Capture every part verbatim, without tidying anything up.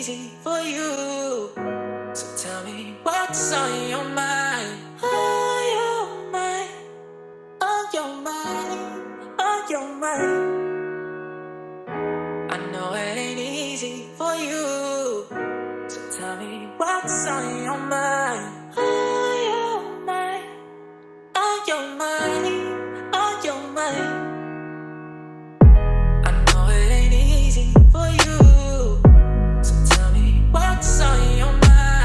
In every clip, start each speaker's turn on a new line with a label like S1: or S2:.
S1: easy for you. So tell me what's on your mind. On your mind, on your mind, on your mind. I know it ain't easy for you. So tell me what's on your mind. On your mind, on your mind, on your mind. I know it ain't easy for you. So tell me what's on your mind.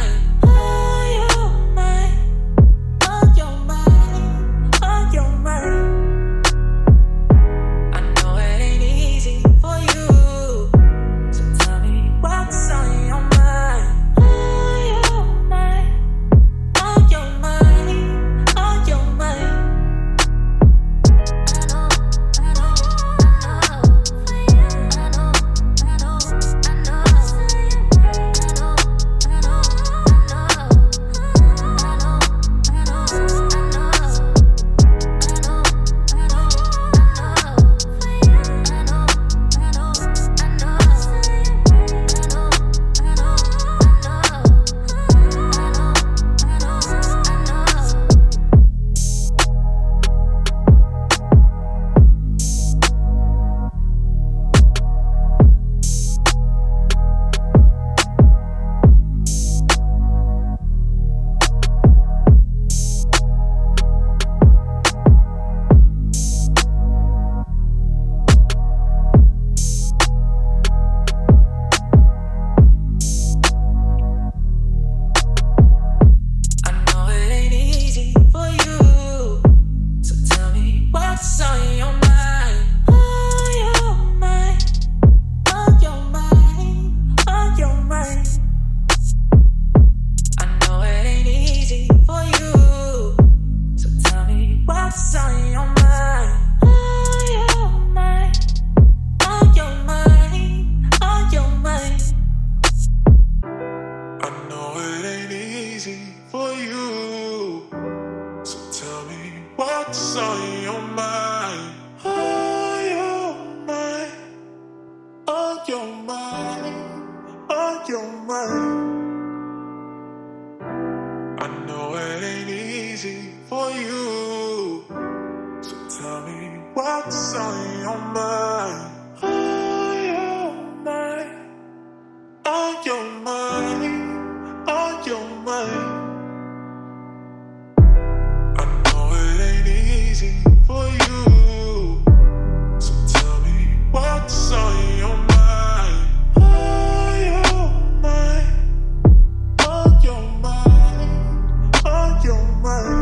S1: What's on your mind? On your mind, on your mind, on your mind. I know it ain't easy for you. So tell me what's on your mind. On your mind, on your mind, on your mind. For you, so tell me what's on your mind. On your mind, on your mind, on your mind.